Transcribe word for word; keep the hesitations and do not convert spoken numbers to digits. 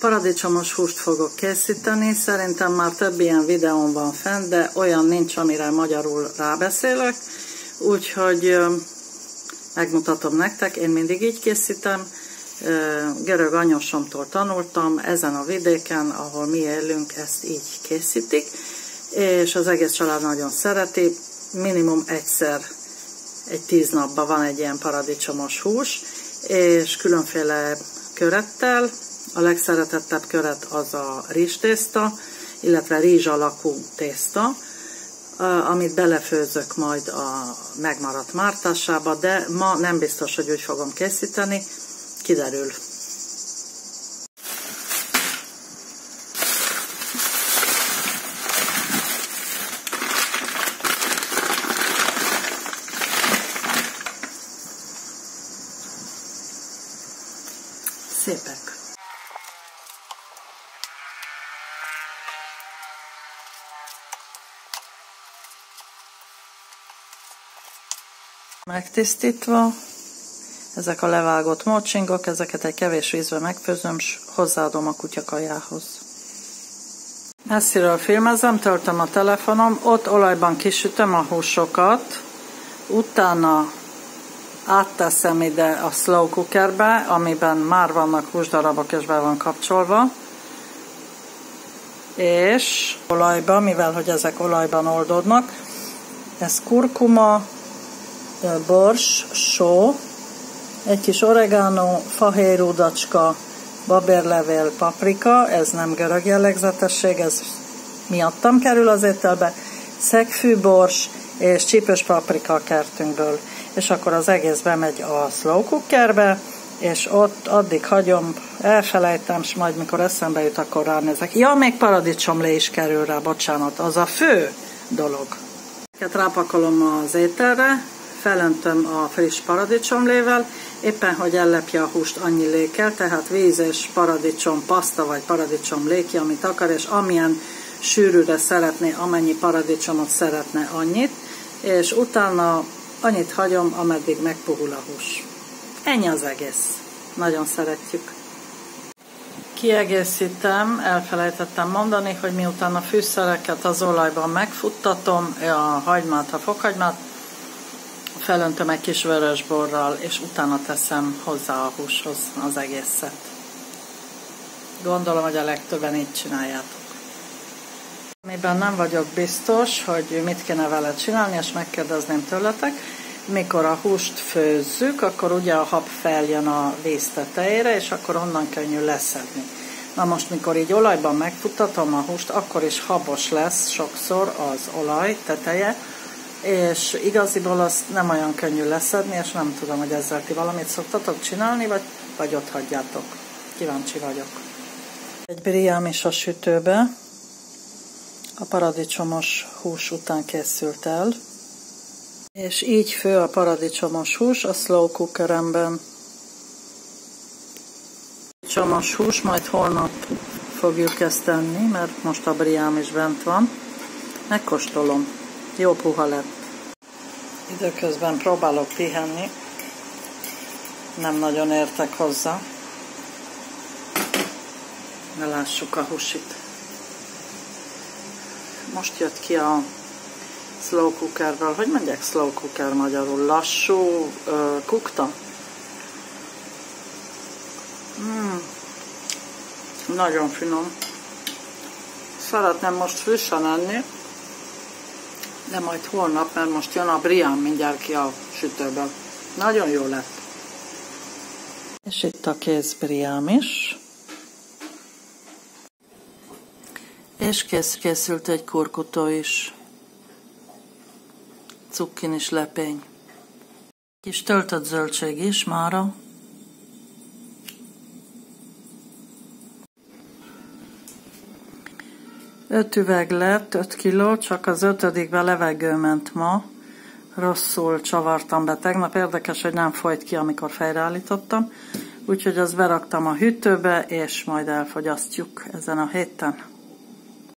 Paradicsomos húst fogok készíteni, szerintem már több ilyen videón van fenn, de olyan nincs, amire magyarul rábeszélek, úgyhogy megmutatom nektek, én mindig így készítem, görög anyósomtól tanultam, ezen a vidéken, ahol mi élünk, ezt így készítik, és az egész család nagyon szereti, minimum egyszer egy tíz napban van egy ilyen paradicsomos hús, és különféle körettel. A legszeretettebb köret az a rizstészta, illetve rizs alakú tészta, amit belefőzök majd a megmaradt mártásába, de ma nem biztos, hogy úgy fogom készíteni, kiderül. Szépek. Megtisztítva, ezek a levágott mocsingok, ezeket egy kevés vízbe megfőzöm, és hozzáadom a kutyakajához. Messziről filmezem, töltöm a telefonom, ott olajban kisütöm a húsokat, utána átteszem ide a slow cookerbe, amiben már vannak húsdarabok és be van kapcsolva, és olajba, mivel hogy ezek olajban oldódnak, ez kurkuma, bors, só, egy kis oregano, fahérúdacska, babérlevél, paprika, ez nem görög jellegzetesség, ez miattam kerül az ételbe, szegfűbors és csípős paprika a kertünkből. És akkor az egész bemegy a slow cookerbe, és ott addig hagyom, elfelejtem, és majd mikor eszembe jut, akkor ránézek. Ja, még paradicsomlé is kerül rá, bocsánat, az a fő dolog. Ezeket rápakolom az ételre, felöntöm a friss paradicsomlével, éppen hogy ellepje a húst, annyi lé kell, tehát víz és paradicsom paszta, vagy paradicsom léki, amit akar, és amilyen sűrűre szeretné, amennyi paradicsomot szeretne, annyit, és utána annyit hagyom, ameddig megpuhul a hús. Ennyi az egész. Nagyon szeretjük. Kiegészítem, elfelejtettem mondani, hogy miután a fűszereket az olajban megfuttatom, a hagymát, a fokhagymát, felöntöm egy kis vörösborral, és utána teszem hozzá a húshoz az egészet. Gondolom, hogy a legtöbben így csináljátok. Amiben nem vagyok biztos, hogy mit kéne vele csinálni, és megkérdezném tőletek, mikor a húst főzzük, akkor ugye a hab feljön a víz tetejére, és akkor onnan könnyű leszedni. Na most, mikor így olajban megfuttatom a húst, akkor is habos lesz sokszor az olaj teteje, és igaziból azt nem olyan könnyű leszedni, és nem tudom, hogy ezzel ti valamit szoktatok csinálni, vagy, vagy ott hagyjátok. Kíváncsi vagyok. Egy briám is a sütőbe, a paradicsomos hús után készült el, és így fő a paradicsomos hús a slow cookeremben. Paradicsomos hús, majd holnap fogjuk ezt enni, mert most a briám is bent van. Megkóstolom. Jó puha lett. Időközben próbálok pihenni. Nem nagyon értek hozzá. De lássuk a húsit. Most jött ki a slow cookerből. Hogy mondják slow cooker magyarul? Lassú uh, kukta? Mm. Nagyon finom. Szeretném most frissen enni, de majd holnap, mert most jön a briám mindjárt ki a sütőből. Nagyon jó lett. És itt a kész briám is. És kész, készült egy kurkutó is. Cukkinis lepény. Kis töltött zöldség is mára. Öt üveg lett, öt kiló, csak az ötödikbe levegő ment ma. Rosszul csavartam be tegnap. Érdekes, hogy nem folyt ki, amikor fejreállítottam. Úgyhogy azt beraktam a hűtőbe, és majd elfogyasztjuk ezen a héten.